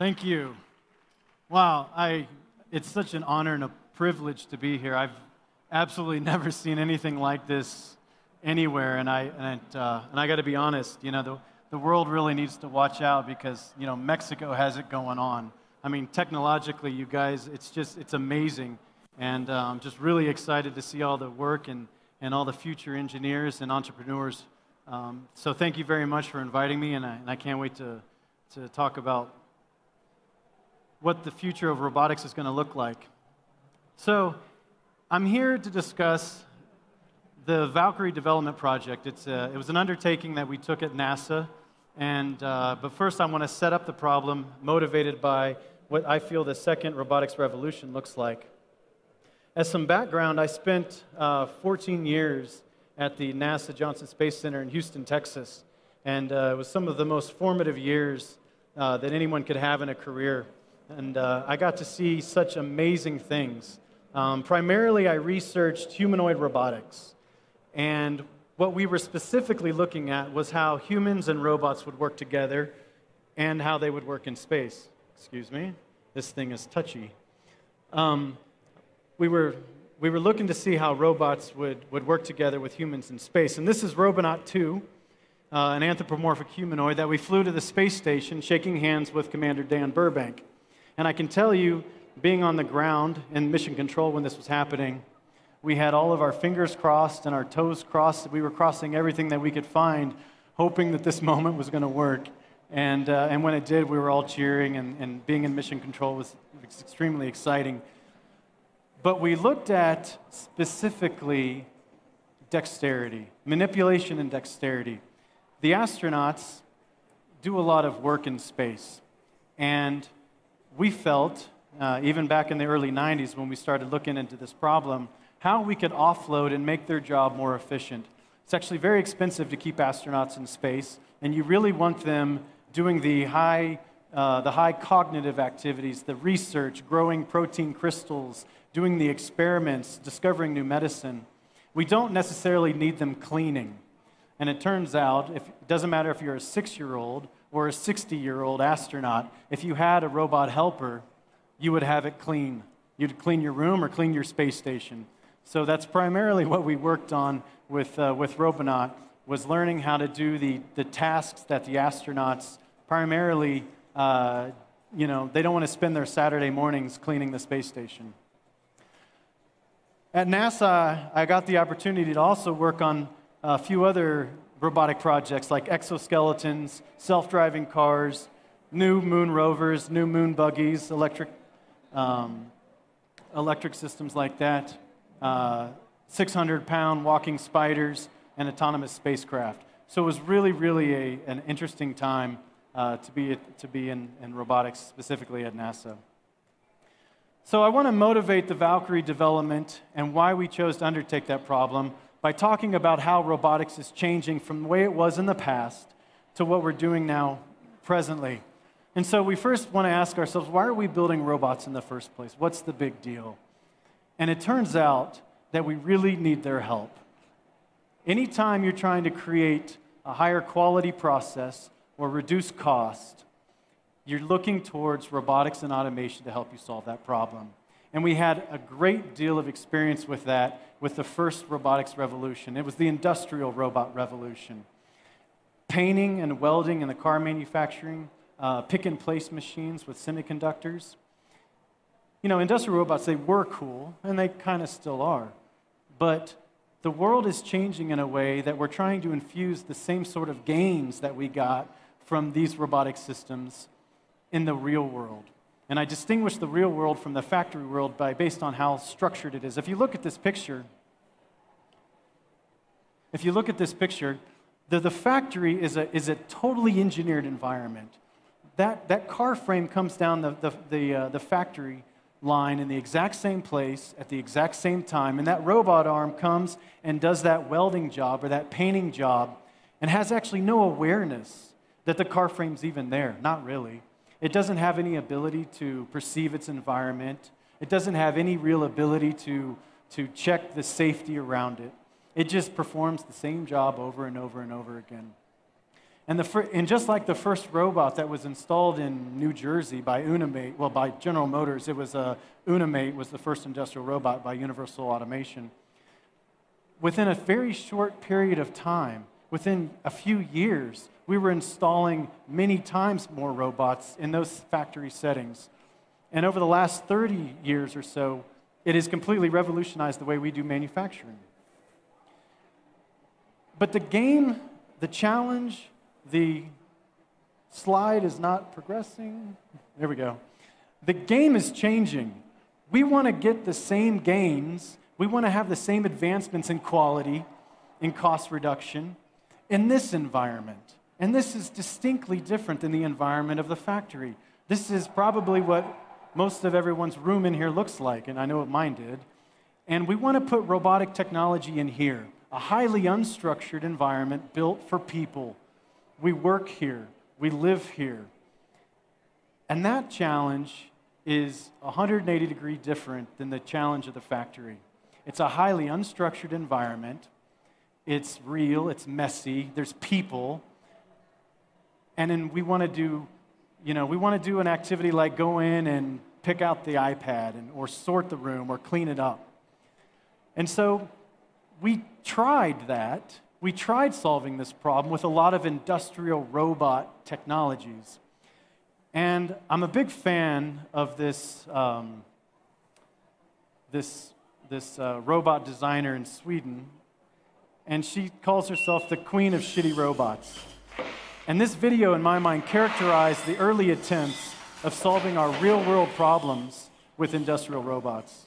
Thank you. Wow, it's such an honor and a privilege to be here. I've absolutely never seen anything like this anywhere, and I got to be honest. The world really needs to watch out because Mexico has it going on. I mean, technologically, you guys, it's amazing, and I'm just really excited to see all the work and all the future engineers and entrepreneurs. So thank you very much for inviting me, and I can't wait to talk about what the future of robotics is going to look like. So I'm here to discuss the Valkyrie development project. It was an undertaking that we took at NASA, but first I want to set up the problem motivated by what I feel the second robotics revolution looks like. As some background, I spent 14 years at the NASA Johnson Space Center in Houston, Texas, and it was some of the most formative years that anyone could have in a career. And I got to see such amazing things. Primarily, I researched humanoid robotics. And what we were specifically looking at was how humans and robots would work together and how they would work in space. Excuse me, this thing is touchy. We were looking to see how robots would work together with humans in space. And this is Robonaut 2, an anthropomorphic humanoid that we flew to the space station shaking hands with Commander Dan Burbank. And I can tell you, being on the ground in mission control when this was happening, we had all of our fingers crossed and our toes crossed. We were crossing everything that we could find, hoping that this moment was going to work. And when it did, we were all cheering, and being in mission control was extremely exciting. But we looked at specifically dexterity, manipulation and dexterity. The astronauts do a lot of work in space, and we felt, even back in the early 90s when we started looking into this problem, how we could offload and make their job more efficient. It's actually very expensive to keep astronauts in space, and you really want them doing the high cognitive activities, the research, growing protein crystals, doing the experiments, discovering new medicine. We don't necessarily need them cleaning. And it turns out, it doesn't matter if you're a 6-year-old or a 60-year-old astronaut, if you had a robot helper, you would have it clean. You'd clean your room or clean your space station. So that's primarily what we worked on with Robonaut, was learning how to do the tasks that the astronauts primarily, they don't want to spend their Saturday mornings cleaning the space station. At NASA, I got the opportunity to also work on a few other robotic projects like exoskeletons, self-driving cars, new moon rovers, new moon buggies, electric systems like that, 600-pound walking spiders, and autonomous spacecraft. So it was really, really an interesting time to be in robotics, specifically at NASA. So I want to motivate the Valkyrie development and why we chose to undertake that problem by talking about how robotics is changing from the way it was in the past to what we're doing now presently. And so we first want to ask ourselves, why are we building robots in the first place? What's the big deal? And it turns out that we really need their help. Anytime you're trying to create a higher quality process or reduce cost, you're looking towards robotics and automation to help you solve that problem. And we had a great deal of experience with that with the first robotics revolution. It was the industrial robot revolution. Painting and welding in the car manufacturing, pick-and-place machines with semiconductors. Industrial robots, they were cool, and they kind of still are. But the world is changing in a way that we're trying to infuse the same sort of gains that we got from these robotic systems in the real world. And I distinguish the real world from the factory world based on how structured it is. If you look at this picture, the factory is a totally engineered environment. That car frame comes down the factory line in the exact same place at the exact same time, and that robot arm comes and does that welding job or that painting job and has actually no awareness that the car frame's even there. Not really. It doesn't have any ability to perceive its environment. It doesn't have any real ability to check the safety around it. It just performs the same job over and over and over again. And just like the first robot that was installed in New Jersey by Unimate, well, by General Motors, it was Unimate was the first industrial robot by Universal Automation. Within a very short period of time, within a few years, we were installing many times more robots in those factory settings. And over the last 30 years or so, it has completely revolutionized the way we do manufacturing. But the challenge, the slide is not progressing. There we go. The game is changing. We want to get the same gains. We want to have the same advancements in quality, in cost reduction, in this environment. And this is distinctly different than the environment of the factory. This is probably what most of everyone's room in here looks like, and I know what mine did. And we want to put robotic technology in here, a highly unstructured environment built for people. We work here, we live here. And that challenge is 180-degree different than the challenge of the factory. It's a highly unstructured environment. It's real, it's messy, there's people. And then we want to do an activity like go in and pick out the iPad or sort the room or clean it up. And so we tried that. We tried solving this problem with a lot of industrial robot technologies. And I'm a big fan of this robot designer in Sweden, and she calls herself the Queen of Shitty Robots. And this video, in my mind, characterized the early attempts of solving our real-world problems with industrial robots.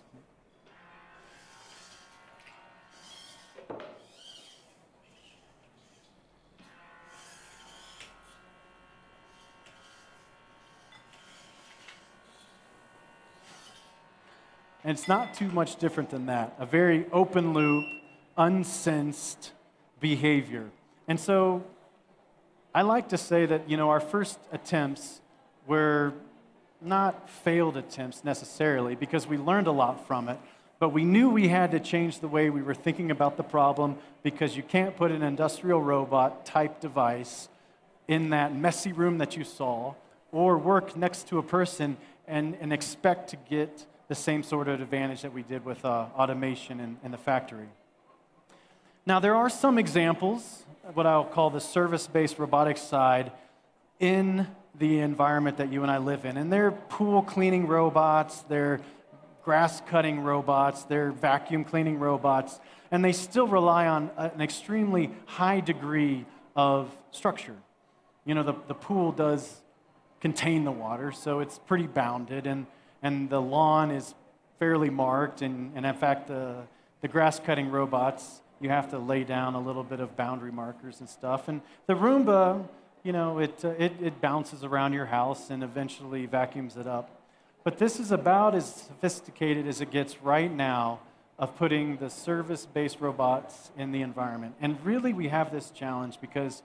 And it's not too much different than that. A very open loop, unsensed behavior. And so I like to say that, our first attempts were not failed attempts necessarily because we learned a lot from it, but we knew we had to change the way we were thinking about the problem because you can't put an industrial robot type device in that messy room that you saw or work next to a person and expect to get the same sort of advantage that we did with automation in the factory. Now, there are some examples, what I'll call the service-based robotics side, in the environment that you and I live in. And they're pool cleaning robots, they're grass cutting robots, they're vacuum cleaning robots, and they still rely on an extremely high degree of structure. The pool does contain the water, so it's pretty bounded, and the lawn is fairly marked, and in fact, the grass cutting robots, you have to lay down a little bit of boundary markers and stuff. And the Roomba, it bounces around your house and eventually vacuums it up. But this is about as sophisticated as it gets right now of putting the service-based robots in the environment. And really, we have this challenge because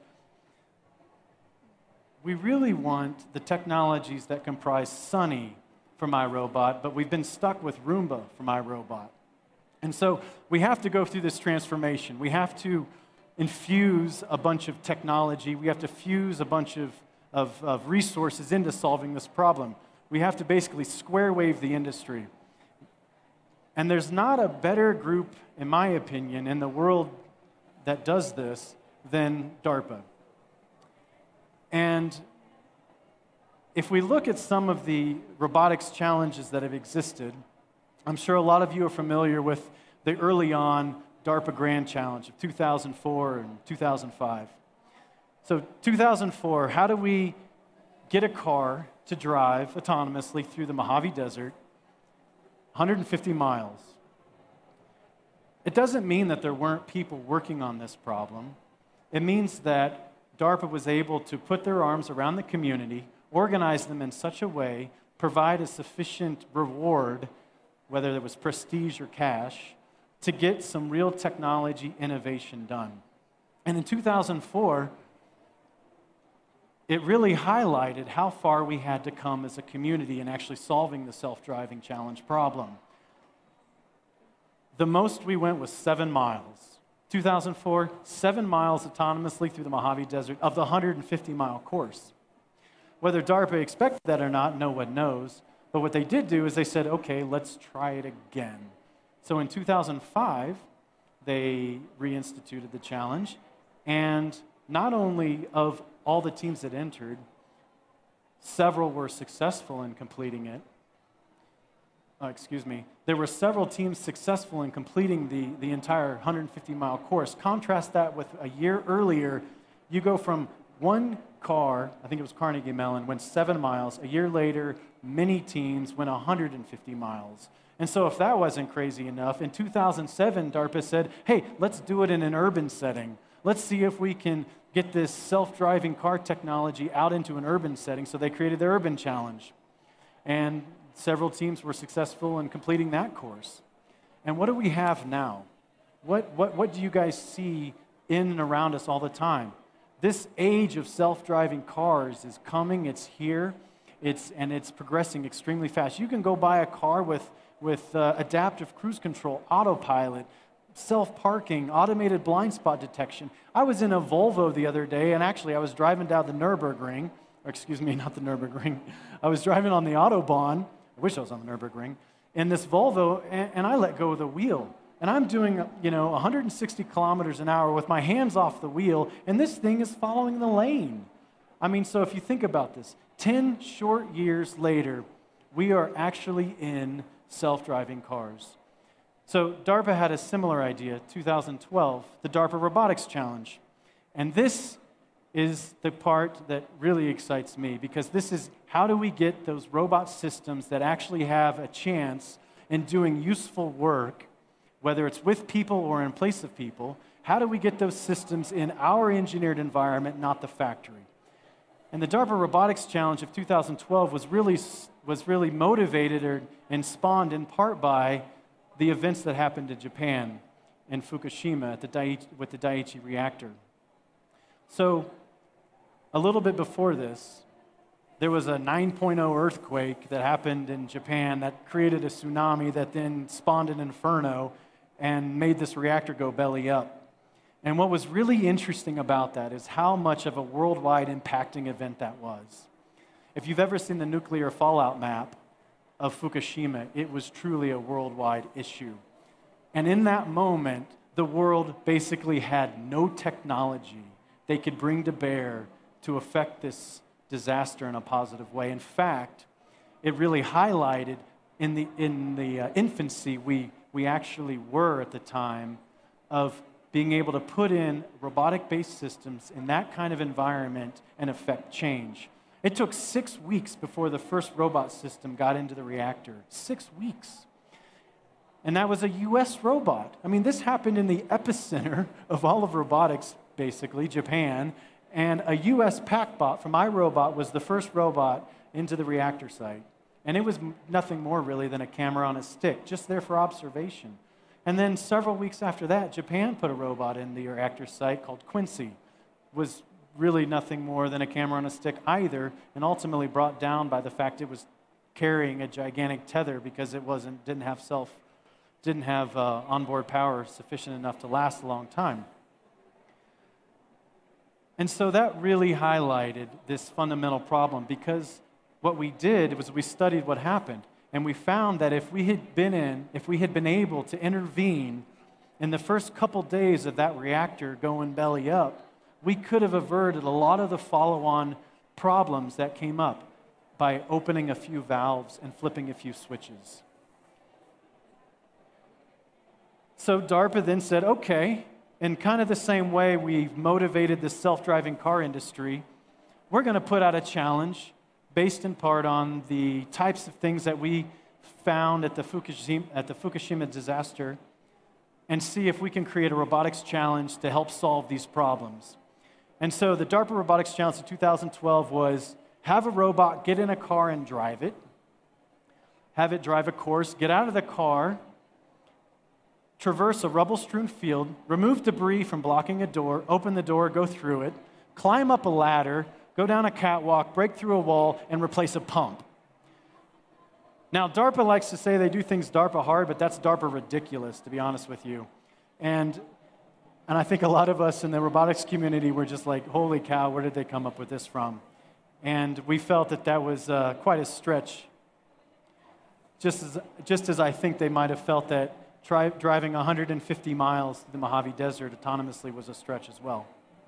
we really want the technologies that comprise Sunny for iRobot, but we've been stuck with Roomba for iRobot. And so we have to go through this transformation. We have to infuse a bunch of technology. We have to fuse a bunch of resources into solving this problem. We have to basically square wave the industry. And there's not a better group, in my opinion, in the world that does this than DARPA. And if we look at some of the robotics challenges that have existed, I'm sure a lot of you are familiar with the early on DARPA Grand Challenge of 2004 and 2005. So 2004, how do we get a car to drive autonomously through the Mojave Desert, 150 miles? It doesn't mean that there weren't people working on this problem. It means that DARPA was able to put their arms around the community, organize them in such a way, provide a sufficient reward, whether it was prestige or cash, to get some real technology innovation done. And in 2004, it really highlighted how far we had to come as a community in actually solving the self-driving challenge problem. The most we went was 7 miles. 2004, 7 miles autonomously through the Mojave Desert of the 150-mile course. Whether DARPA expected that or not, no one knows. But what they did do is they said, okay, let's try it again. So in 2005, they reinstituted the challenge. And not only of all the teams that entered, several were successful in completing it. There were several teams successful in completing the entire 150-mile course. Contrast that with a year earlier, you go from one car, I think it was Carnegie Mellon, went 7 miles. A year later, many teams went 150 miles. And so if that wasn't crazy enough, in 2007, DARPA said, hey, let's do it in an urban setting. Let's see if we can get this self-driving car technology out into an urban setting. So they created the Urban Challenge. And several teams were successful in completing that course. And what do we have now? What do you guys see in and around us all the time? This age of self-driving cars is coming, it's here, and it's progressing extremely fast. You can go buy a car with adaptive cruise control, autopilot, self-parking, automated blind spot detection. I was in a Volvo the other day, and actually I was driving down the Nürburgring, or excuse me, not the Nürburgring. I was driving on the Autobahn. I wish I was on the Nürburgring. In this Volvo, and I let go of the wheel. And I'm doing, 160 kilometers an hour with my hands off the wheel, and this thing is following the lane. I mean, so if you think about this, 10 short years later, we are actually in self-driving cars. So DARPA had a similar idea, 2012, the DARPA Robotics Challenge. And this is the part that really excites me, because this is how do we get those robot systems that actually have a chance in doing useful work, whether it's with people or in place of people, how do we get those systems in our engineered environment, not the factory? And the DARPA Robotics Challenge of 2012 was really motivated and spawned in part by the events that happened in Japan, in Fukushima, with the Daiichi reactor. So a little bit before this, there was a 9.0 earthquake that happened in Japan that created a tsunami that then spawned an inferno and made this reactor go belly up. And what was really interesting about that is how much of a worldwide impacting event that was. If you've ever seen the nuclear fallout map of Fukushima, it was truly a worldwide issue. And in that moment, the world basically had no technology they could bring to bear to affect this disaster in a positive way. In fact, it really highlighted in the infancy we actually were at the time of being able to put in robotic-based systems in that kind of environment and affect change. It took 6 weeks before the first robot system got into the reactor. 6 weeks. And that was a US robot. I mean, this happened in the epicenter of all of robotics, basically, Japan, and a US PackBot from iRobot was the first robot into the reactor site. And it was nothing more really than a camera on a stick, just there for observation. And then several weeks after that, Japan put a robot in the reactor site called Quincy. Was really nothing more than a camera on a stick either, and ultimately brought down by the fact it was carrying a gigantic tether because it didn't have onboard power sufficient enough to last a long time. And so that really highlighted this fundamental problem, because what we did was we studied what happened, and we found that if we had been able to intervene in the first couple days of that reactor going belly up, we could have averted a lot of the follow-on problems that came up by opening a few valves and flipping a few switches. So DARPA then said, okay, in kind of the same way we've motivated the self-driving car industry, we're going to put out a challenge based in part on the types of things that we found at the Fukushima disaster, and see if we can create a robotics challenge to help solve these problems. And so the DARPA Robotics Challenge in 2012 was have a robot get in a car and drive it, have it drive a course, get out of the car, traverse a rubble-strewn field, remove debris from blocking a door, open the door, go through it, climb up a ladder, go down a catwalk, break through a wall, and replace a pump. Now, DARPA likes to say they do things DARPA hard, but that's DARPA ridiculous, to be honest with you. And And I think a lot of us in the robotics community were just like, holy cow, where did they come up with this from? And we felt that that was quite a stretch, just as I think they might have felt that driving 150 miles through the Mojave Desert autonomously was a stretch as well.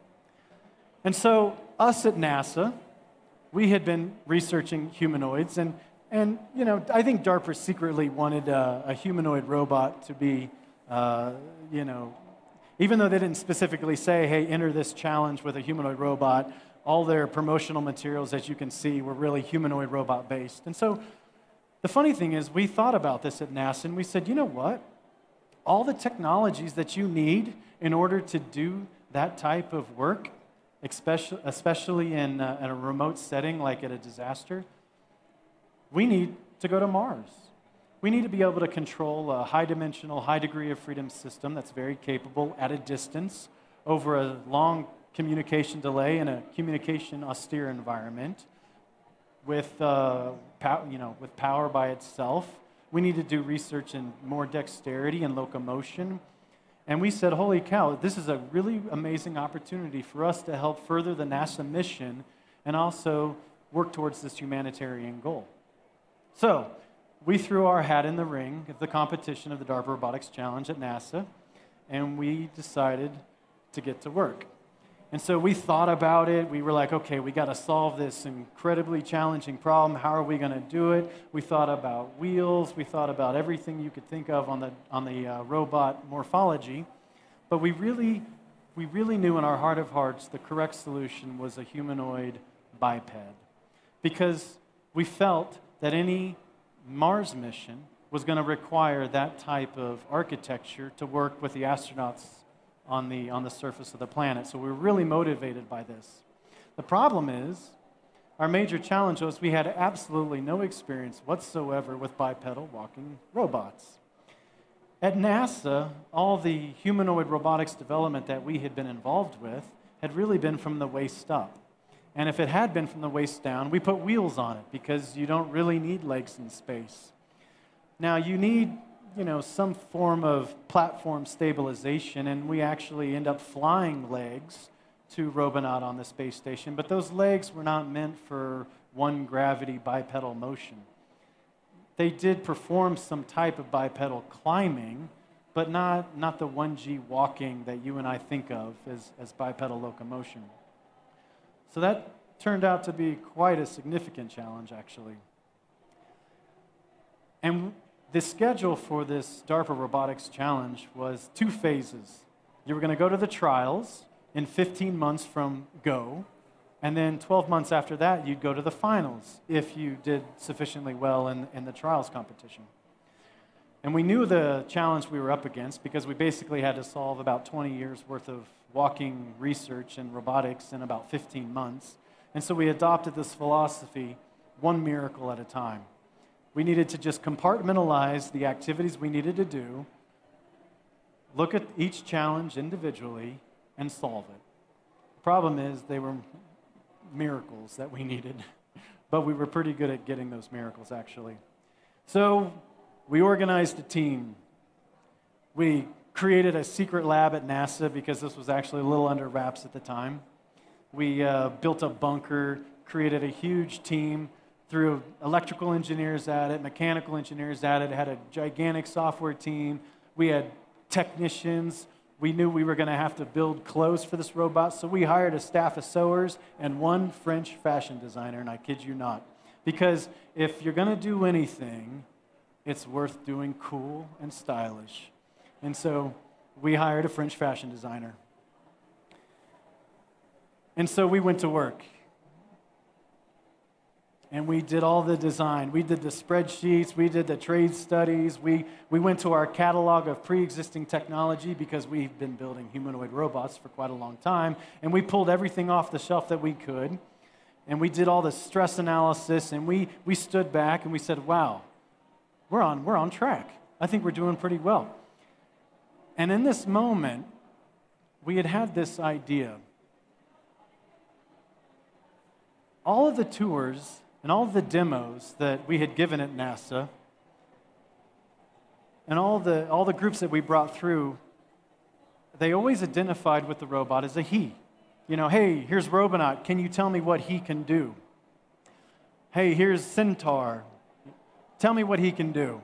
And so us at NASA, we had been researching humanoids, and you know, I think DARPA secretly wanted a humanoid robot to be, you know, even though they didn't specifically say, hey, enter this challenge with a humanoid robot, all their promotional materials, as you can see, were really humanoid robot based. And so the funny thing is, we thought about this at NASA, and we said, you know what? All the technologies that you need in order to do that type of work, especially in a remote setting like at a disaster, we need to go to Mars. We need to be able to control a high-dimensional, high-degree of freedom system that's very capable at a distance over a long communication delay in a communication-austere environment with, with power by itself. We need to do research in more dexterity and locomotion. And we said, holy cow, this is a really amazing opportunity for us to help further the NASA mission and also work towards this humanitarian goal. So we threw our hat in the ring of the competition of the DARPA Robotics Challenge at NASA, and we decided to get to work. And so we thought about it. We were like, okay, we got to solve this incredibly challenging problem. How are we going to do it? We thought about wheels. We thought about everything you could think of on the robot morphology. But we really knew in our heart of hearts the correct solution was a humanoid biped, because we felt that any Mars mission was going to require that type of architecture to work with the astronauts on the surface of the planet. So we were really motivated by this. The problem is, our major challenge was we had absolutely no experience whatsoever with bipedal walking robots. At NASA, all the humanoid robotics development that we had been involved with had really been from the waist up. And if it had been from the waist down, we put wheels on it because you don't really need legs in space. Now, you need some form of platform stabilization, and we actually end up flying legs to Robonaut on the space station, but those legs were not meant for one gravity bipedal motion. They did perform some type of bipedal climbing, but not the 1G walking that you and I think of as bipedal locomotion. So that turned out to be quite a significant challenge, actually. And the schedule for this DARPA Robotics Challenge was 2 phases. You were going to go to the trials in 15 months from go, and then 12 months after that, you'd go to the finals if you did sufficiently well in the trials competition. And we knew the challenge we were up against because we basically had to solve about 20 years worth of walking research and robotics in about 15 months. And so we adopted this philosophy, one miracle at a time. We needed to just compartmentalize the activities we needed to do, look at each challenge individually, and solve it. The problem is they were miracles that we needed, but we were pretty good at getting those miracles, actually. So we organized a team. We created a secret lab at NASA because this was actually a little under wraps at the time. We built a bunker, created a huge team, threw electrical engineers at it, mechanical engineers at it, had a gigantic software team. We had technicians. We knew we were going to have to build clothes for this robot, so we hired a staff of sewers and 1 French fashion designer, and I kid you not. Because if you're going to do anything, it's worth doing cool and stylish. And so we hired a French fashion designer. And so we went to work. And we did all the design. We did the spreadsheets. We did the trade studies. We went to our catalog of pre-existing technology because we've been building humanoid robots for quite a long time. And we pulled everything off the shelf that we could. And we did all the stress analysis. And we stood back and we said, wow, we're on track. I think we're doing pretty well. And in this moment, we had this idea. All of the tours and all of the demos that we had given at NASA, and all the groups that we brought through, they always identified with the robot as a he. You know, hey, here's Robonaut. Can you tell me what he can do? Hey, here's Centaur. Tell me what he can do.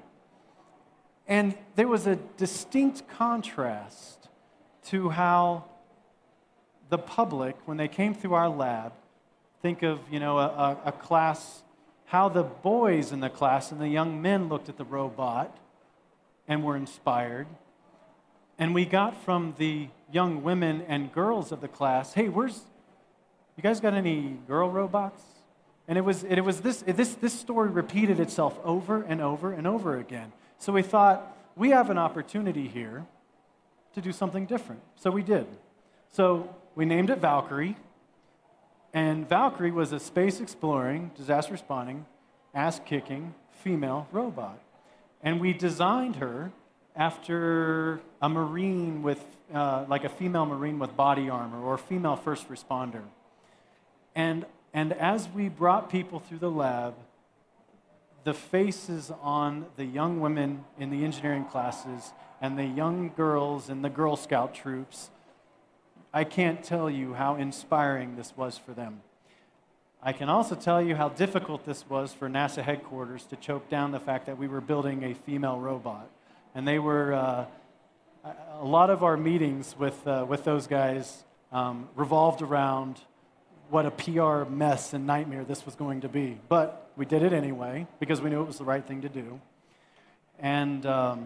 And there was a distinct contrast to how the public, when they came through our lab, think of, you know, a class, how the boys in the class and the young men looked at the robot and were inspired. And we got from the young women and girls of the class, hey, you guys got any girl robots? And it was this story repeated itself over and over and over again. So we thought, we have an opportunity here to do something different. So we did. So we named it Valkyrie. And Valkyrie was a space-exploring, disaster-responding, ass-kicking female robot. And we designed her after a Marine with, like a female Marine with body armor or a female first responder. And as we brought people through the lab, the faces on the young women in the engineering classes and the young girls in the Girl Scout troops, I can't tell you how inspiring this was for them. I can also tell you how difficult this was for NASA headquarters to choke down the fact that we were building a female robot. And they were, a lot of our meetings with those guys revolved around what a PR mess and nightmare this was going to be. But we did it anyway, because we knew it was the right thing to do. And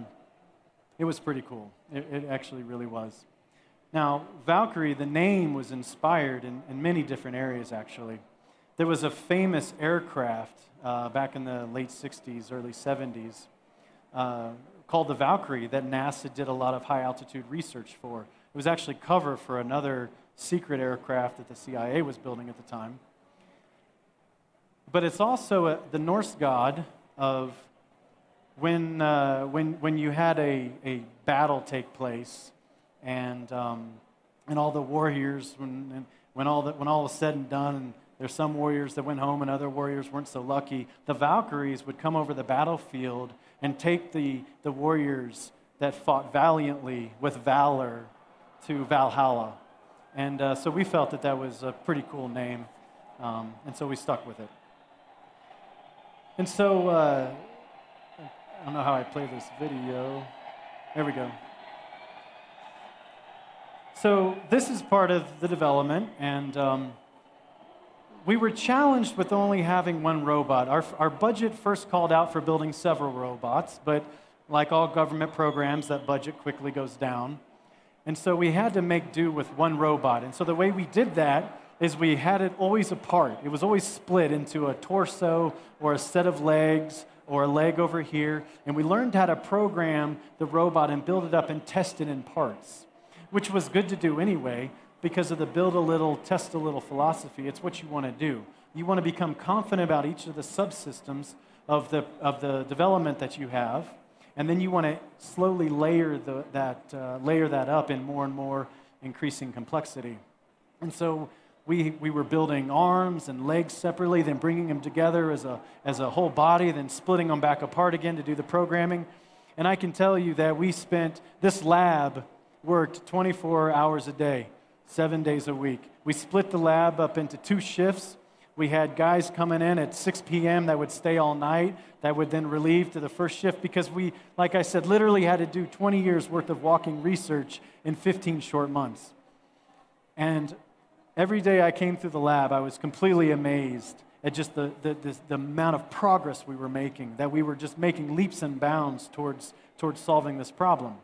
it was pretty cool. It actually really was. Now, Valkyrie, the name was inspired in many different areas, actually. There was a famous aircraft back in the late 60s, early 70s, called the Valkyrie that NASA did a lot of high-altitude research for. It was actually cover for another secret aircraft that the CIA was building at the time. But it's also the Norse god of when you had a battle take place, and all the warriors, when all was said and done, and there's some warriors that went home and other warriors weren't so lucky, the Valkyries would come over the battlefield and take the warriors that fought valiantly with valor to Valhalla. And so we felt that was a pretty cool name, and so we stuck with it. And so, I don't know how I play this video. There we go. So this is part of the development, and we were challenged with only having one robot. Our budget first called out for building several robots, but like all government programs, that budget quickly goes down. And so we had to make do with one robot. And so the way we did that is we had it always apart. It was always split into a torso or a set of legs or a leg over here. And we learned how to program the robot and build it up and test it in parts, which was good to do anyway because of the build a little, test a little philosophy. It's what you want to do. You want to become confident about each of the subsystems of the development that you have. And then you want to slowly layer that up in more and more increasing complexity. And so we were building arms and legs separately, then bringing them together as a whole body, then splitting them back apart again to do the programming. And I can tell you that this lab worked 24 hours a day, 7 days a week. We split the lab up into 2 shifts. We had guys coming in at 6 p.m. that would stay all night, that would then relieve to the first shift because we, like I said, literally had to do 20 years worth of walking research in 15 short months. And every day I came through the lab, I was completely amazed at just the amount of progress we were making, that we were just making leaps and bounds towards solving this problem.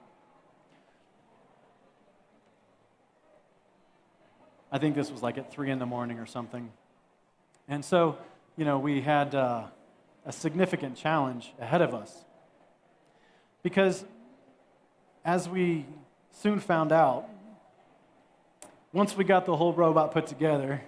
I think this was like at 3 in the morning or something. And so, we had a significant challenge ahead of us. Because as we soon found out, once we got the whole robot put together,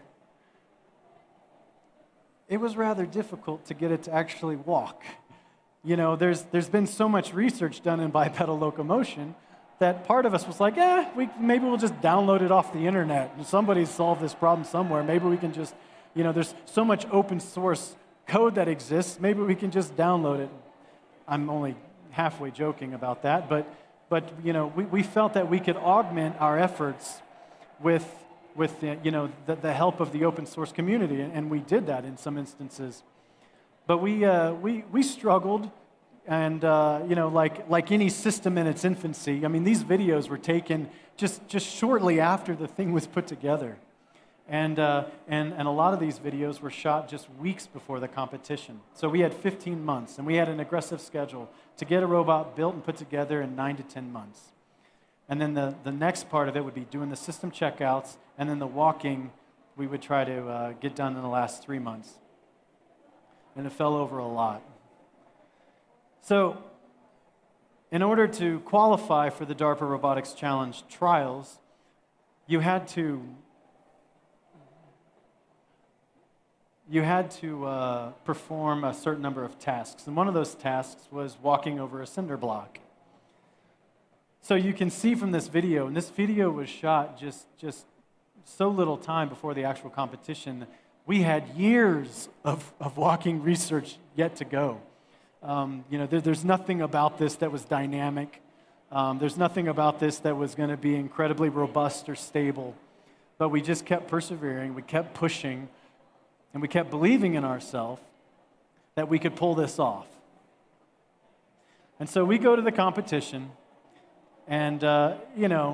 it was rather difficult to get it to actually walk. There's been so much research done in bipedal locomotion that part of us was like, maybe we'll just download it off the internet. Somebody's solved this problem somewhere. Maybe we can just, there's so much open source code that exists. Maybe we can just download it. I'm only halfway joking about that, but but we felt that we could augment our efforts with the help of the open source community, and we did that in some instances. But we struggled, and like any system in its infancy. I mean, these videos were taken just shortly after the thing was put together, and a lot of these videos were shot just weeks before the competition. So we had 15 months, and we had an aggressive schedule to get a robot built and put together in 9 to 10 months. And then the next part of it would be doing the system checkouts, and then the walking we would try to get done in the last 3 months. And it fell over a lot. So in order to qualify for the DARPA Robotics Challenge trials, you had to perform a certain number of tasks. And one of those tasks was walking over a cinder block. So you can see from this video, and this video was shot just so little time before the actual competition, we had years of walking research yet to go. There's nothing about this that was dynamic. There's nothing about this that was going to be incredibly robust or stable. But we just kept persevering, we kept pushing, and we kept believing in ourselves that we could pull this off. And so we go to the competition, and we're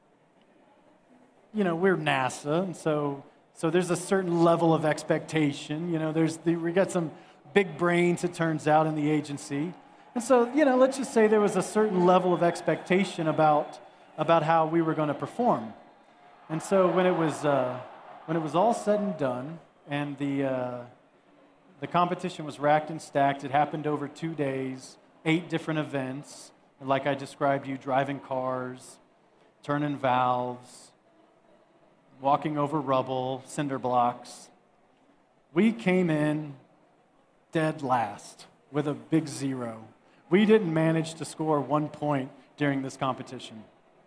NASA, and so there's a certain level of expectation. We got some big brains, it turns out, in the agency. And so, let's just say there was a certain level of expectation about how we were going to perform. And so when it was all said and done, and the competition was racked and stacked, it happened over 2 days, 8 different events, like I described you, driving cars, turning valves, walking over rubble, cinder blocks. We came in dead last with a big 0. We didn't manage to score 1 point during this competition.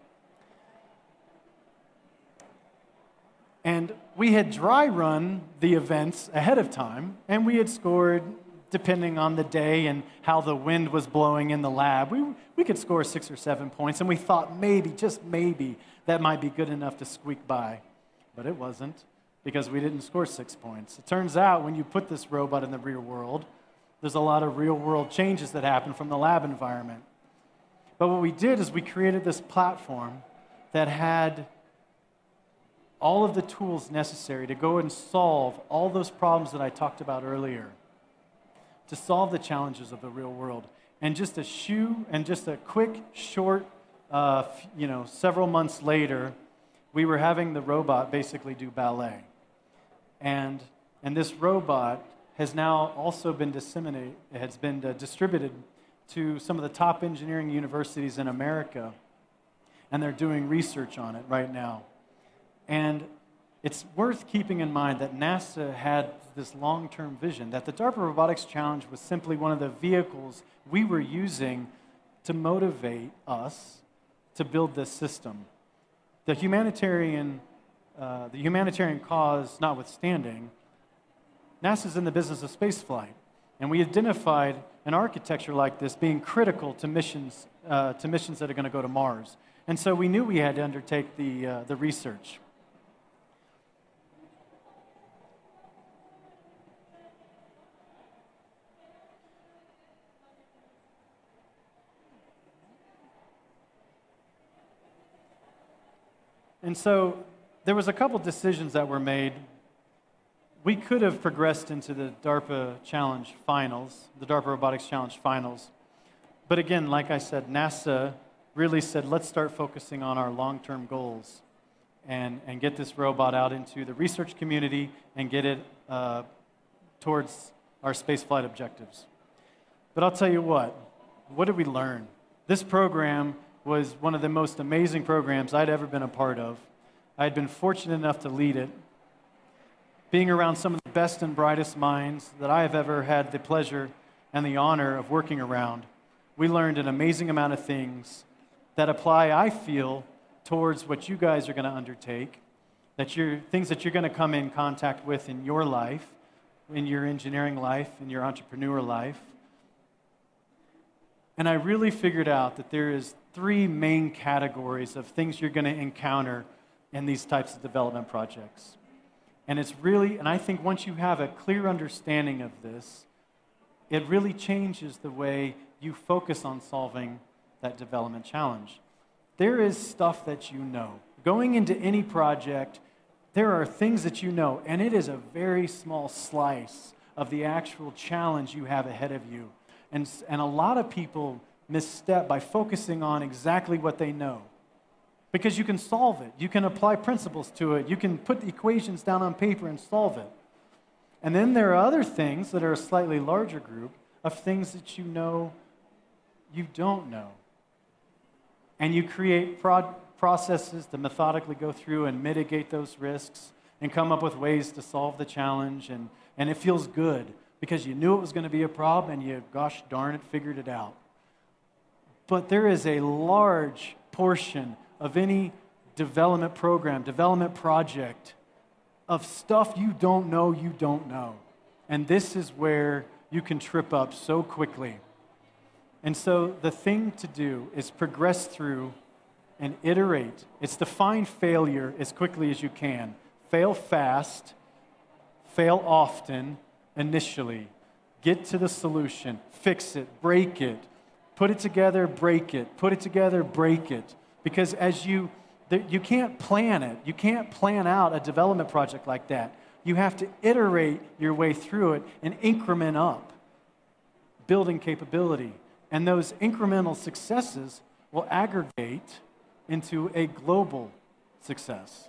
And we had dry run the events ahead of time, and we had scored, depending on the day and how the wind was blowing in the lab, we could score 6 or 7 points, and we thought maybe, just maybe, that might be good enough to squeak by. But it wasn't, because we didn't score 6 points. It turns out when you put this robot in the real world, there's a lot of real-world changes that happen from the lab environment. But what we did is we created this platform that had all of the tools necessary to go and solve all those problems that I talked about earlier, to solve the challenges of the real world. And just a quick, short, several months later, we were having the robot basically do ballet. And this robot has now also been distributed to some of the top engineering universities in America, and they're doing research on it right now. And it's worth keeping in mind that NASA had this long-term vision, that the DARPA Robotics Challenge was simply one of the vehicles we were using to motivate us to build this system. The humanitarian cause notwithstanding, NASA's in the business of spaceflight, and we identified an architecture like this being critical to missions that are going to go to Mars. And so we knew we had to undertake the research. And so there was a couple decisions that were made. We could have progressed into the DARPA Challenge finals, the DARPA Robotics Challenge finals. But again, like I said, NASA really said, let's start focusing on our long-term goals and get this robot out into the research community and get it towards our spaceflight objectives. But I'll tell you what did we learn? This program was one of the most amazing programs I'd ever been a part of. I had been fortunate enough to lead it, being around some of the best and brightest minds that I have ever had the pleasure and the honor of working around. We learned an amazing amount of things that apply, I feel, towards what you guys are going to undertake, things that you're going to come in contact with in your life, in your engineering life, in your entrepreneur life. And I really figured out that there is three main categories of things you're going to encounter in these types of development projects. And it's really, and I think once you have a clear understanding of this, it really changes the way you focus on solving that development challenge. There is stuff that you know. Going into any project, there are things that you know, and it is a very small slice of the actual challenge you have ahead of you. And a lot of people misstep by focusing on exactly what they know. Because you can solve it. You can apply principles to it. You can put the equations down on paper and solve it. And then there are other things that are a slightly larger group of things that you know you don't know. And you create processes to methodically go through and mitigate those risks and come up with ways to solve the challenge. And it feels good because you knew it was going to be a problem and you, gosh darn it, figured it out. But there is a large portion of any development program, development project, of stuff you don't know. And this is where you can trip up so quickly. And so the thing to do is progress through and iterate. It's to find failure as quickly as you can. Fail fast, fail often, initially. Get to the solution, fix it, break it, put it together, break it, put it together, break it. Because as you can't plan it. You can't plan out a development project like that. You have to iterate your way through it and increment up, building capability. And those incremental successes will aggregate into a global success.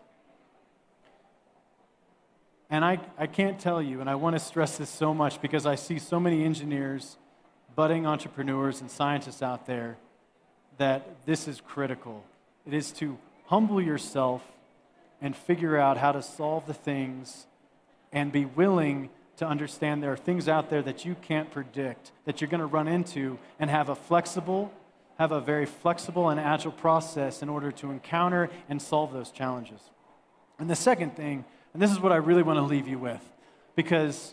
And I can't tell you, and I want to stress this so much because I see so many engineers, budding entrepreneurs, and scientists out there that this is critical. It is to humble yourself and figure out how to solve the things and be willing to understand there are things out there that you can't predict, that you're going to run into, and have a very flexible and agile process in order to encounter and solve those challenges. And the second thing, and this is what I really want to leave you with, because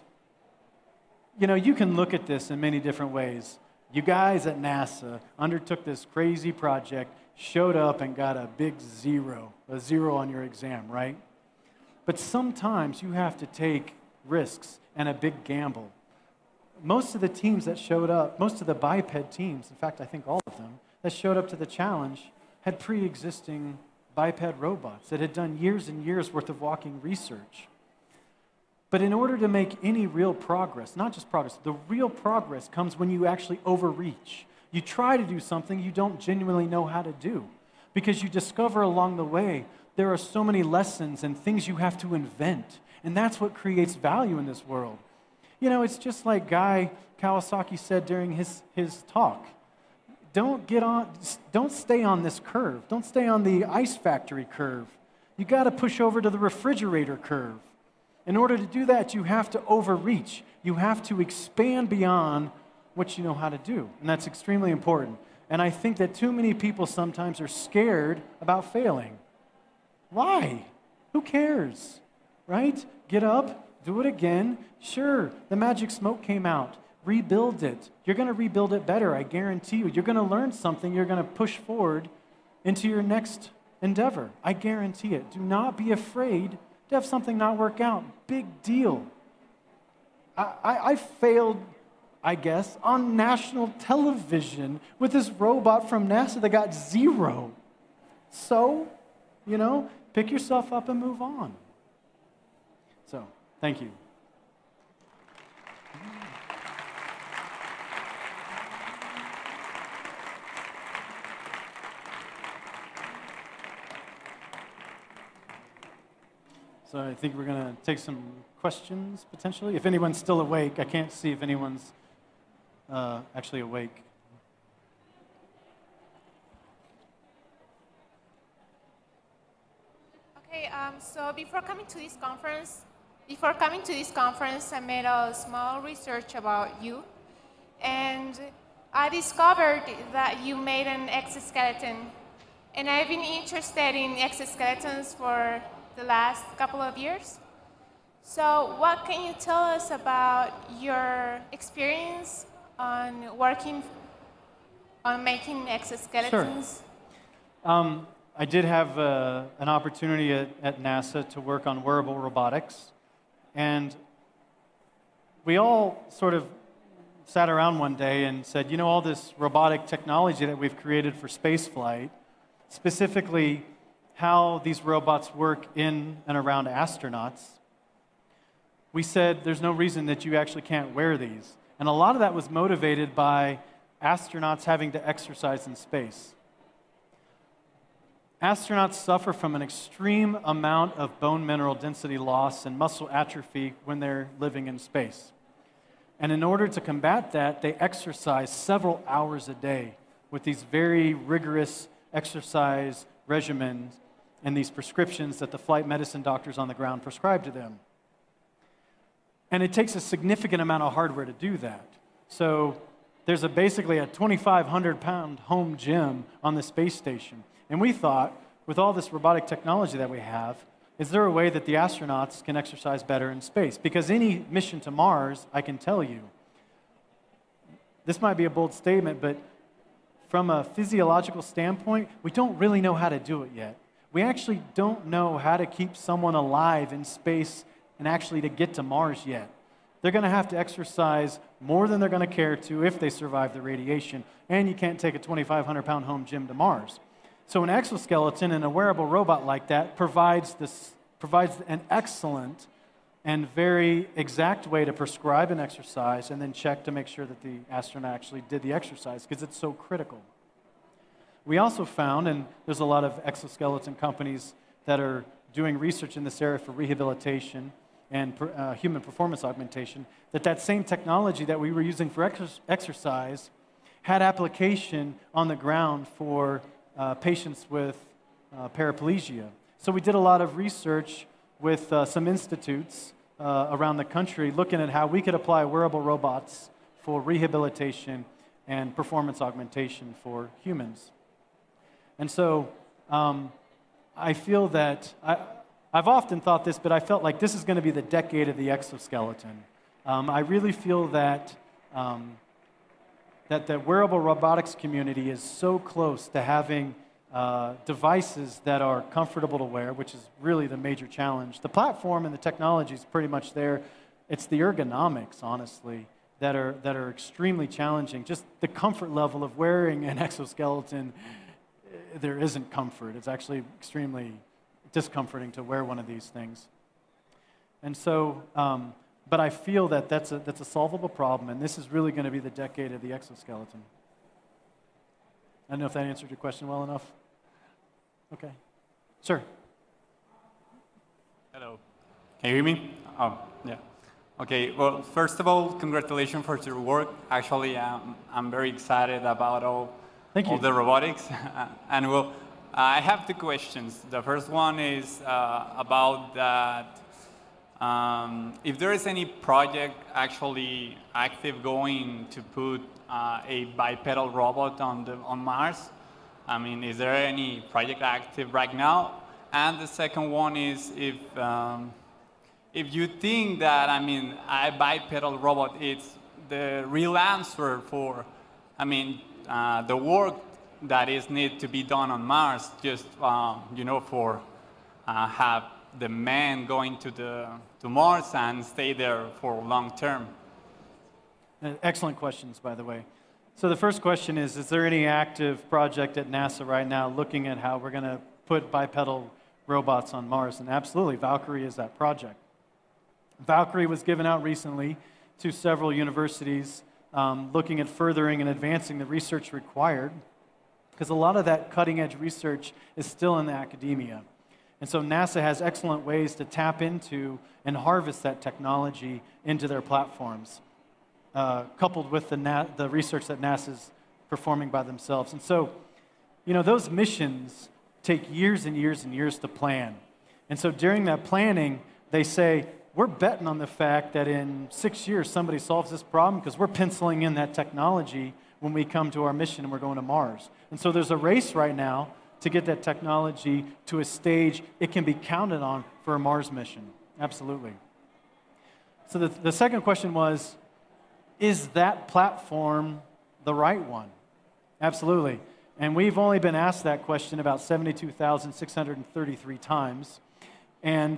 you can look at this in many different ways. You guys at NASA undertook this crazy project, showed up and got a big zero on your exam, right? But sometimes you have to take risks and a big gamble. Most of the teams that showed up, most of the biped teams, in fact, I think all of them, that showed up to the challenge had pre-existing biped robots that had done years and years worth of walking research. But in order to make any real progress, not just progress, the real progress comes when you actually overreach. You try to do something you don't genuinely know how to do because you discover along the way there are so many lessons and things you have to invent. And that's what creates value in this world. It's just like Guy Kawasaki said during his talk. Don't stay on this curve. Don't stay on the ice factory curve. You got to push over to the refrigerator curve. In order to do that, you have to overreach. You have to expand beyond what you know how to do. And that's extremely important. And I think that too many people sometimes are scared about failing. Why? Who cares? Right? Get up, do it again. Sure, the magic smoke came out. Rebuild it. You're going to rebuild it better, I guarantee you. You're going to learn something you're going to push forward into your next endeavor. I guarantee it. Do not be afraid to have something not work out. Big deal. I failed, I guess, on national television with this robot from NASA that got 0. So, pick yourself up and move on. So, thank you. So I think we're going to take some questions, potentially. If anyone's still awake, I can't see if anyone's actually awake. Okay, so before coming to this conference, I made a small research about you, and I discovered that you made an exoskeleton, and I've been interested in exoskeletons for the last couple of years. So what can you tell us about your experience on working on making exoskeletons? Sure. I did have an opportunity at NASA to work on wearable robotics, and we all sort of sat around one day and said, you know, all this robotic technology that we've created for spaceflight, specifically how these robots work in and around astronauts, we said there's no reason that you actually can't wear these. And a lot of that was motivated by astronauts having to exercise in space. Astronauts suffer from an extreme amount of bone mineral density loss and muscle atrophy when they're living in space. And in order to combat that, they exercise several hours a day with these very rigorous exercise regimens and these prescriptions that the flight medicine doctors on the ground prescribe to them. And it takes a significant amount of hardware to do that. So there's basically a 2,500-pound home gym on the space station. And we thought, with all this robotic technology that we have, is there a way that the astronauts can exercise better in space? Because any mission to Mars, I can tell you, this might be a bold statement, but from a physiological standpoint, we don't really know how to do it yet. We actually don't know how to keep someone alive in space and actually to get to Mars yet. They're going to have to exercise more than they're going to care to if they survive the radiation, and you can't take a 2,500-pound home gym to Mars. So an exoskeleton and a wearable robot like that provides an excellent and very exact way to prescribe an exercise and then check to make sure that the astronaut actually did the exercise, because it's so critical. We also found, and there's a lot of exoskeleton companies that are doing research in this area for rehabilitation and human performance augmentation, that same technology that we were using for exercise had application on the ground for patients with paraplegia. So we did a lot of research with some institutes around the country looking at how we could apply wearable robots for rehabilitation and performance augmentation for humans. And so I feel that, I've often thought this, but I felt like this is going to be the decade of the exoskeleton. I really feel that that the wearable robotics community is so close to having devices that are comfortable to wear, which is really the major challenge. The platform and the technology is pretty much there. It's the ergonomics, honestly, that are extremely challenging. Just the comfort level of wearing an exoskeleton, there isn't comfort. It's actually extremely discomforting to wear one of these things. And so, but I feel that that's a solvable problem, and this is really going to be the decade of the exoskeleton. I don't know if that answered your question well enough. Okay. Sir. Hello. Can you hear me? Oh, yeah. Okay, well, first of all, congratulations for your work. Actually, I'm very excited about all the robotics. And well, I have two questions. The first one is about that. If there is any project actually active going to put a bipedal robot on Mars, I mean, is there any project active right now? And the second one is if you think that, I mean, a bipedal robot is the real answer for, I mean, the work that is need to be done on Mars, just you know, for have the man going to Mars and stay there for long term. Excellent questions, by the way. So the first question is there any active project at NASA right now looking at how we're going to put bipedal robots on Mars? And absolutely, Valkyrie is that project. Valkyrie was given out recently to several universities looking at furthering and advancing the research required, because a lot of that cutting-edge research is still in the academia. And so NASA has excellent ways to tap into and harvest that technology into their platforms, coupled with the research that NASA's performing by themselves. And so, you know, those missions take years and years and years to plan. And so during that planning, they say, we're betting on the fact that in 6 years somebody solves this problem because we're penciling in that technology when we come to our mission and we're going to Mars. And so there's a race right now to get that technology to a stage it can be counted on for a Mars mission. Absolutely. So the second question was, is that platform the right one? Absolutely. And we've only been asked that question about 72,633 times. And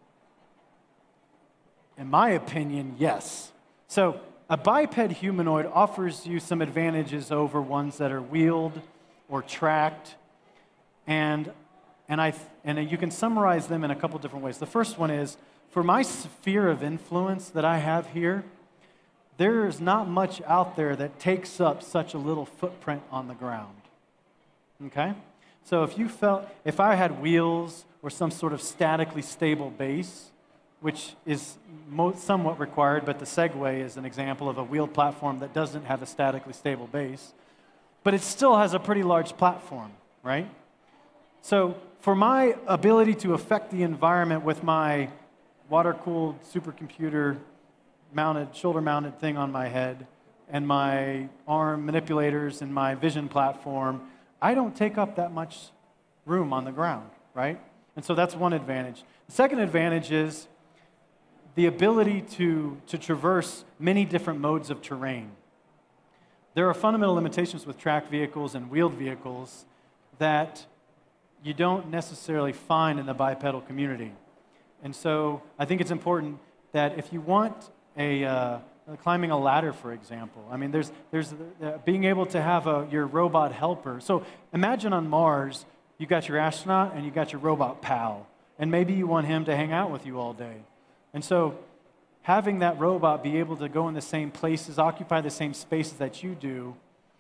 in my opinion, yes. So a biped humanoid offers you some advantages over ones that are wheeled or tracked. And you can summarize them in a couple different ways. The first one is, for my sphere of influence that I have here, there is not much out there that takes up such a little footprint on the ground. Okay? So if I had wheels or some sort of statically stable base, which is somewhat required, but the Segway is an example of a wheeled platform that doesn't have a statically stable base, but it still has a pretty large platform, right? So for my ability to affect the environment with my water-cooled supercomputer shoulder-mounted thing on my head and my arm manipulators and my vision platform, I don't take up that much room on the ground, right? And so that's one advantage. The second advantage is the ability to traverse many different modes of terrain. There are fundamental limitations with tracked vehicles and wheeled vehicles that you don't necessarily find in the bipedal community. And so I think it's important that if you want climbing a ladder, for example, I mean, there's being able to have your robot helper. So imagine on Mars, you got your astronaut and you got your robot pal, and maybe you want him to hang out with you all day. And so having that robot be able to go in the same places, occupy the same spaces that you do,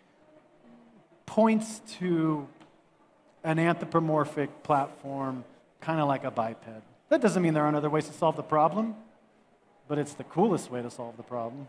points to an anthropomorphic platform, kind of like a biped. That doesn't mean there aren't other ways to solve the problem, but it's the coolest way to solve the problem.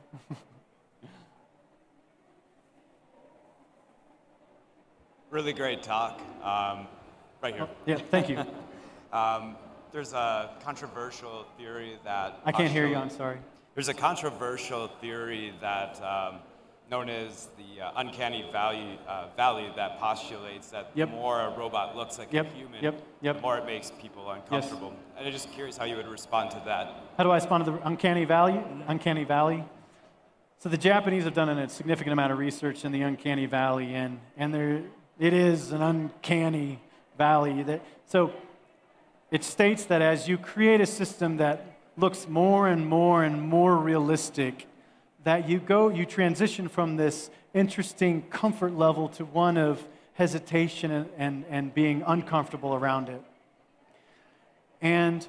Really great talk. Right here. Yeah, thank you. There's a controversial theory that... I can't hear you, I'm sorry. There's a controversial theory that known as the uncanny valley that postulates that the more a robot looks like a human, the more it makes people uncomfortable. Yes. And I'm just curious how you would respond to that. How do I respond to the uncanny valley? Uncanny valley? So the Japanese have done a significant amount of research in the uncanny valley, and it is an uncanny valley. So it states that as you create a system that looks more and more and more realistic, that you transition from this interesting comfort level to one of hesitation and being uncomfortable around it. And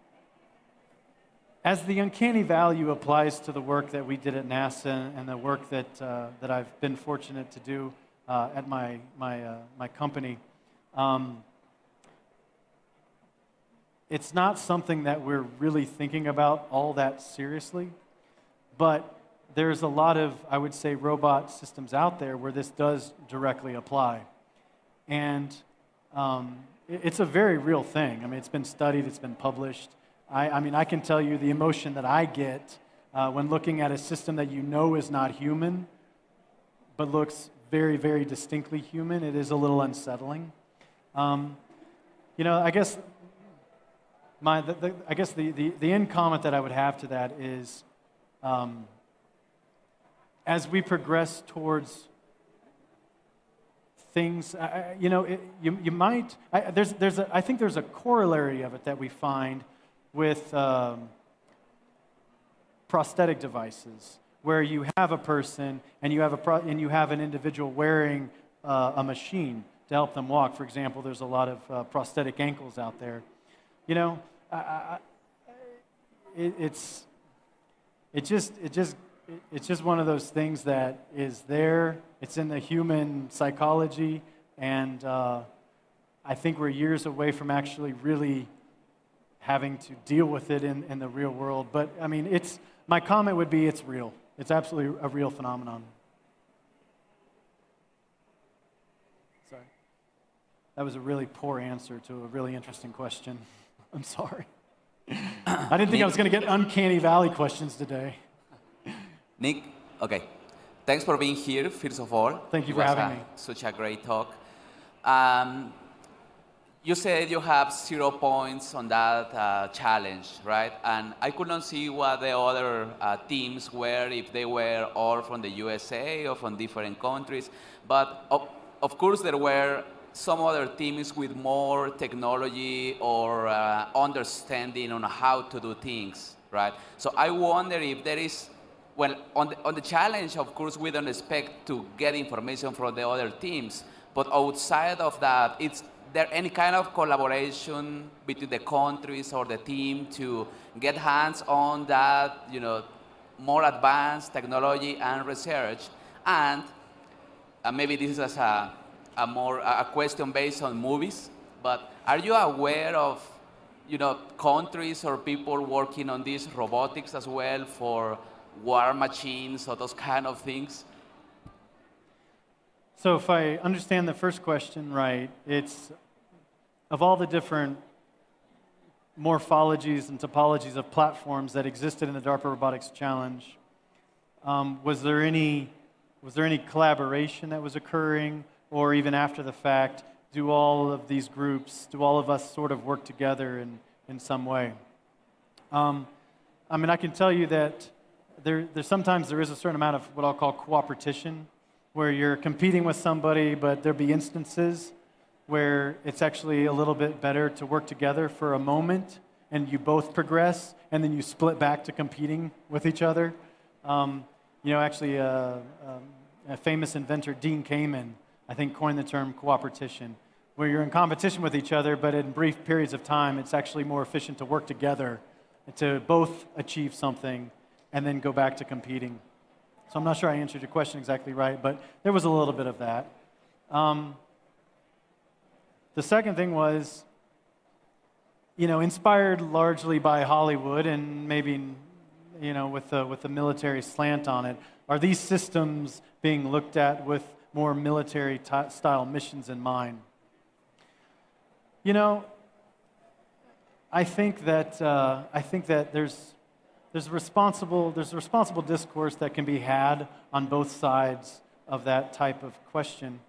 as the uncanny value applies to the work that we did at NASA and the work that I've been fortunate to do at my company, it's not something that we're really thinking about all that seriously, but there's a lot of, I would say, robot systems out there where this does directly apply. And it's a very real thing. I mean, it's been studied, it's been published. I mean, I can tell you the emotion that I get when looking at a system that you know is not human, but looks very, very distinctly human. It is a little unsettling. You know, I guess the end comment that I would have to that is, as we progress towards things, you know, you might. I think there's a corollary of it that we find with prosthetic devices, where you have a person and you have an individual wearing a machine to help them walk. For example, there's a lot of prosthetic ankles out there. You know, it's just one of those things that is there. It's in the human psychology, and I think we're years away from actually really having to deal with it in the real world. But I mean, my comment would be it's real. It's absolutely a real phenomenon. Sorry. That was a really poor answer to a really interesting question. I'm sorry. I didn't think I was going to get uncanny valley questions today. Nick, okay. Thanks for being here, first of all. Thank you for having me. Such a great talk. You said you have 0 points on that challenge, right? And I could not see what the other teams were, if they were all from the USA or from different countries. But of course, there were some other teams with more technology or understanding on how to do things, right? So I wonder if there is, well, on the challenge, of course, we don't expect to get information from the other teams, but outside of that, is there any kind of collaboration between the countries or the team to get hands on that, more advanced technology and research? And maybe this is a question based on movies, but are you aware of countries or people working on this robotics as well for war machines or those kind of things? So if I understand the first question right, it's of all the different morphologies and topologies of platforms that existed in the DARPA Robotics Challenge, was there any collaboration that was occurring, or even after the fact, do all of these groups, do all of us sort of work together in some way? I mean, I can tell you that sometimes there is a certain amount of what I'll call cooperation, where you're competing with somebody, but there'll be instances where it's actually a little bit better to work together for a moment, and you both progress, and then you split back to competing with each other. Actually, a famous inventor, Dean Kamen, I think coined the term cooperation, where you're in competition with each other, but in brief periods of time, it's actually more efficient to work together to both achieve something and then go back to competing. So I'm not sure I answered your question exactly right, but there was a little bit of that. The second thing was, inspired largely by Hollywood and maybe, with the military slant on it, are these systems being looked at with more military-style missions in mind? I think that there's responsible discourse that can be had on both sides of that type of question.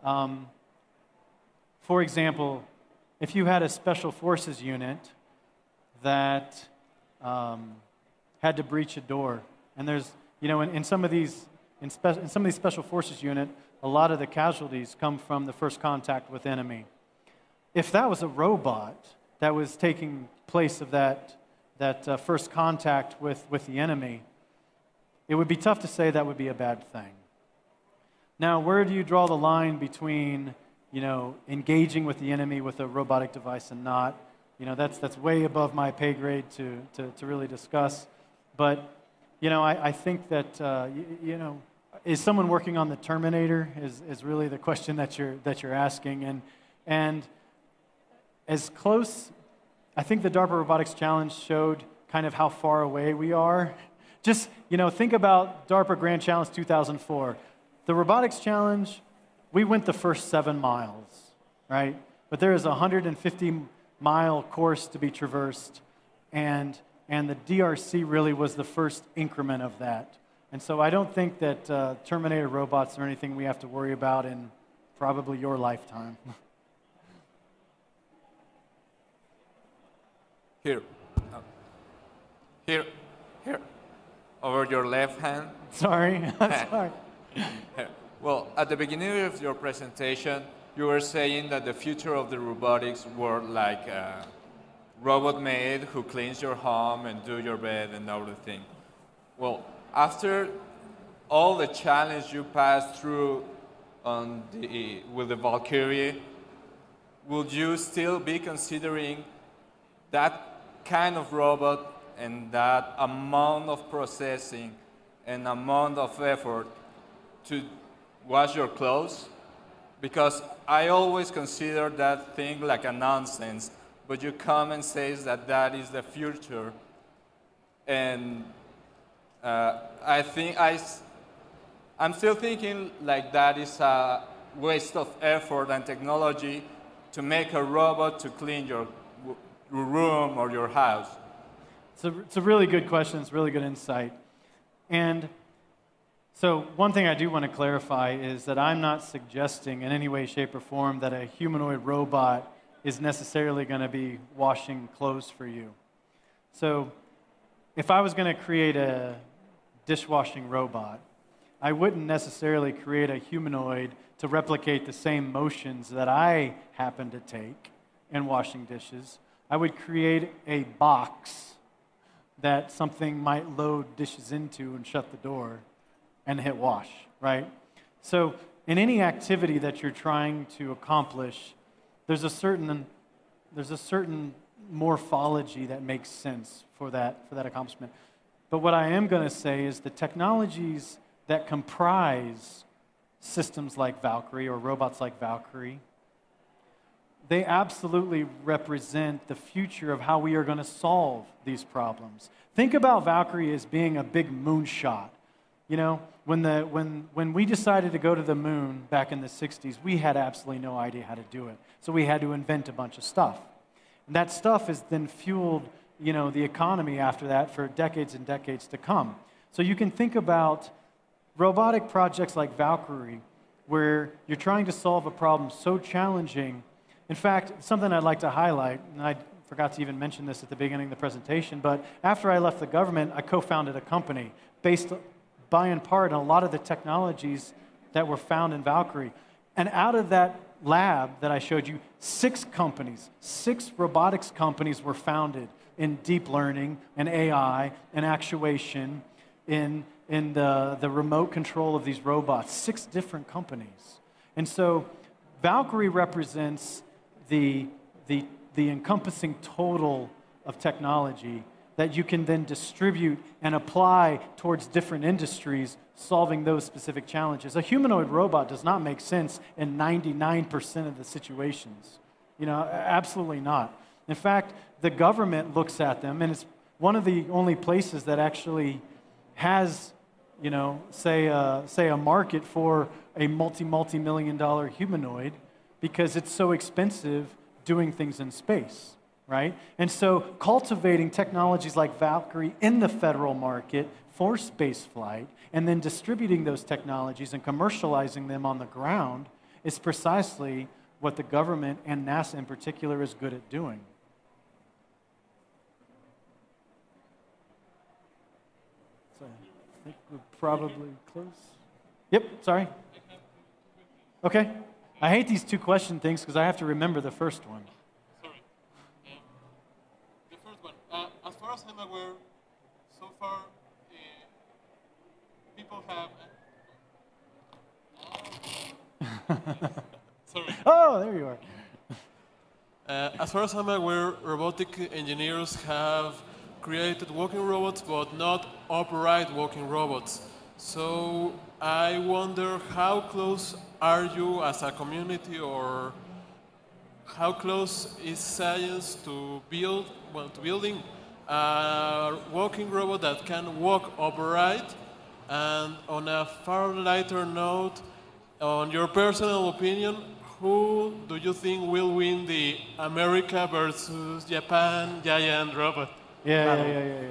For example, if you had a special forces unit that had to breach a door, and there's, in some of these special forces unit, a lot of the casualties come from the first contact with enemy. If that was a robot that was taking place of that first contact with the enemy, it would be tough to say that would be a bad thing. Now, where do you draw the line between, engaging with the enemy with a robotic device and not? That's way above my pay grade to really discuss. But, I think that, is someone working on the Terminator is really the question that you're asking. And as close, I think the DARPA Robotics Challenge showed kind of how far away we are. Just, think about DARPA Grand Challenge 2004. The Robotics Challenge, we went the first 7 miles, right? But there is a 150-mile course to be traversed, and the DRC really was the first increment of that. And so I don't think that Terminator robots are anything we have to worry about in probably your lifetime. Here. Here. Over your left hand. Sorry. Sorry. Well, at the beginning of your presentation, you were saying that the future of the robotics were like a robot maid who cleans your home and do your bed and everything. Well, after all the challenge you passed through with the Valkyrie, would you still be considering that kind of robot and that amount of processing and amount of effort to wash your clothes? Because I always consider that thing like a nonsense, but you come and say that that is the future. And I'm still thinking like that is a waste of effort and technology to make a robot to clean your room or your house. It's a really good question. It's really good insight. And so one thing I do want to clarify is that I'm not suggesting in any way, shape, or form that a humanoid robot is necessarily going to be washing clothes for you. So if I was going to create a dishwashing robot, I wouldn't necessarily create a humanoid to replicate the same motions that I happen to take in washing dishes. I would create a box that something might load dishes into and shut the door and hit wash, right? So in any activity that you're trying to accomplish, there's a certain morphology that makes sense for that accomplishment. But what I am going to say is the technologies that comprise systems like Valkyrie or robots like Valkyrie, they absolutely represent the future of how we are going to solve these problems. Think about Valkyrie as being a big moonshot. You know, when we decided to go to the moon back in the 60s, we had absolutely no idea how to do it. So we had to invent a bunch of stuff. And that stuff has then fueled, you know, the economy after that for decades and decades to come. So you can think about robotic projects like Valkyrie, where you're trying to solve a problem so challenging. In fact, something I'd like to highlight, and I forgot to even mention this at the beginning of the presentation, but after I left the government, I co-founded a company based by and part on a lot of the technologies that were found in Valkyrie. And out of that lab that I showed you, 6 robotics companies were founded in deep learning and AI and actuation in the remote control of these robots, 6 different companies. And so Valkyrie represents the encompassing total of technology that you can then distribute and apply towards different industries, solving those specific challenges. A humanoid robot does not make sense in 99% of the situations. You know, absolutely not. In fact, the government looks at them, and it's one of the only places that actually has, you know, say a market for a multi-million-dollar humanoid, because it's so expensive doing things in space, right? And so cultivating technologies like Valkyrie in the federal market for space flight and then distributing those technologies and commercializing them on the ground is precisely what the government and NASA in particular is good at doing. So I think we're probably close. Yep, sorry. Okay. I hate these 2-question things because I have to remember the first one. Sorry. The first one. As far as I'm aware, so far, people have... Sorry. Oh, there you are. As far as I'm aware, robotic engineers have created walking robots, but not upright walking robots. So I wonder, how close are you as a community, or how close is science to building a walking robot that can walk upright? And on a far lighter note, on your personal opinion, who do you think will win the America versus Japan giant robot? Yeah.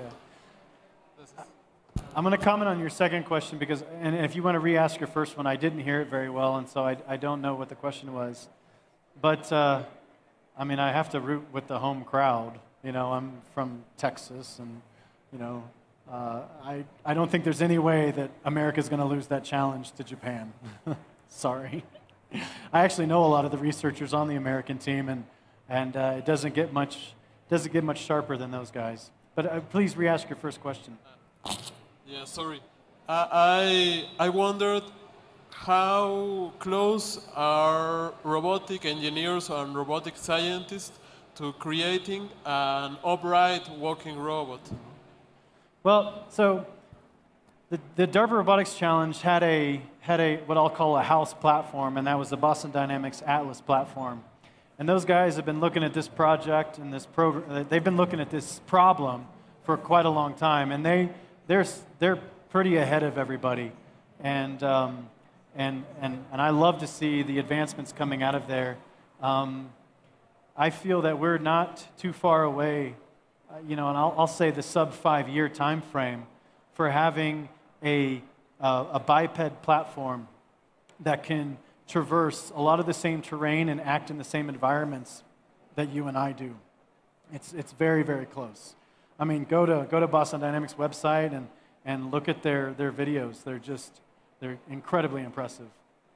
I'm going to comment on your second question because, and if you want to re-ask your first one, I didn't hear it very well, and so I don't know what the question was. But, I mean, I have to root with the home crowd. You know, I'm from Texas, and, you know, I don't think there's any way that America's going to lose that challenge to Japan. Sorry. I actually know a lot of the researchers on the American team, and it doesn't get much sharper than those guys. But please re-ask your first question. Yeah, sorry. I wondered how close are robotic engineers and robotic scientists to creating an upright walking robot? Well, so the DARPA Robotics Challenge had a what I'll call a house platform, and that was the Boston Dynamics Atlas platform. And those guys have been looking at this project and this they've been looking at this problem for quite a long time, and they're pretty ahead of everybody, and I love to see the advancements coming out of there. I feel that we're not too far away, you know, and I'll say the sub-5-year time frame for having a biped platform that can traverse a lot of the same terrain and act in the same environments that you and I do. It's very, very close. I mean, go to Boston Dynamics website and look at their videos. They're incredibly impressive.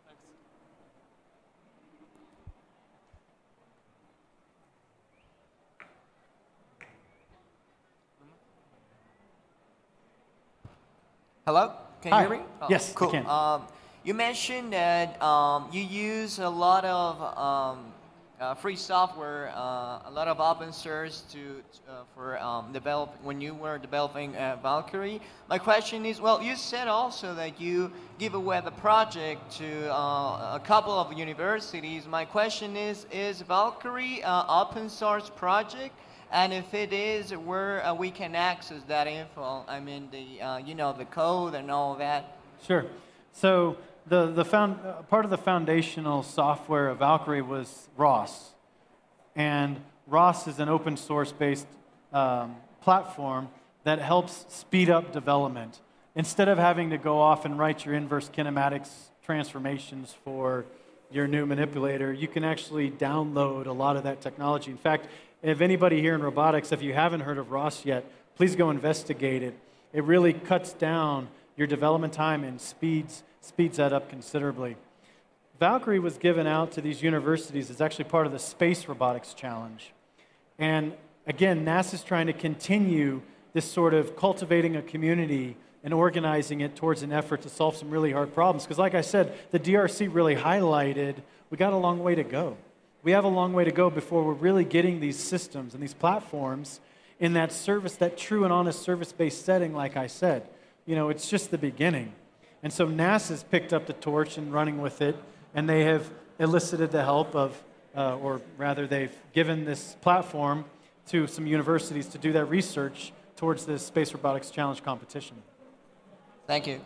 Hello? Can you Hi. hear me? Oh, Yes, cool. I can. You mentioned that you use a lot of free software, a lot of open source for develop when you were developing Valkyrie. My question is, well, you said also that you give away the project to a couple of universities. My question is Valkyrie an open source project? And if it is, where we can access that info? I mean, the code and all that. Sure. So part of the foundational software of Valkyrie was ROS. And ROS is an open source based platform that helps speed up development. Instead of having to go off and write your inverse kinematics transformations for your new manipulator, you can actually download a lot of that technology. In fact, if anybody here in robotics, if you haven't heard of ROS yet, please go investigate it. It really cuts down your development time and speeds that up considerably. Valkyrie was given out to these universities as actually part of the Space Robotics Challenge. And again, NASA's trying to continue this sort of cultivating a community and organizing it towards an effort to solve some really hard problems. Because like I said, the DRC really highlighted we got a long way to go. We have a long way to go before we're really getting these systems and these platforms in that service, that true and honest service-based setting, like I said. You know, it's just the beginning. And so NASA's picked up the torch and running with it, and they have elicited the help of, or rather they've given this platform to some universities to do that research towards this Space Robotics Challenge competition. Thank you.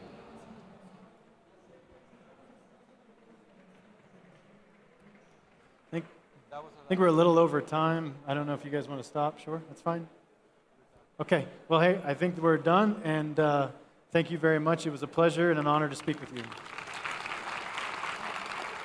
I think we're a little over time. I don't know if you guys want to stop. Sure, that's fine. Okay, well, hey, I think we're done, and thank you very much. It was a pleasure and an honor to speak with you.